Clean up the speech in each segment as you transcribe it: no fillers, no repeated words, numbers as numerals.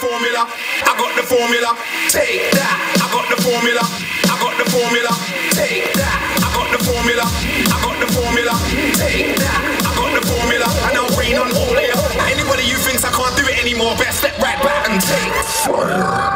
formula, I got the formula. Take that, I got the formula, I got the formula. Take that, I got the formula, I got the formula. Take that, I got the formula. And I'll rain on all of you. Anybody who thinks I can't do it anymore, better step right back and take fire.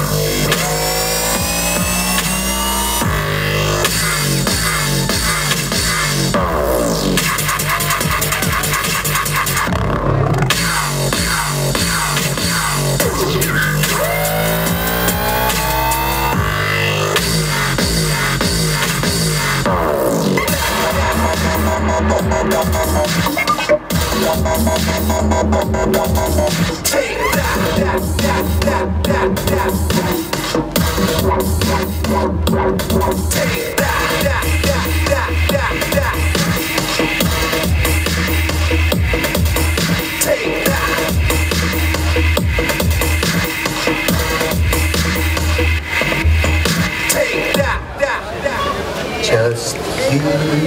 Take that, Take that, Take that. Take that, Just you.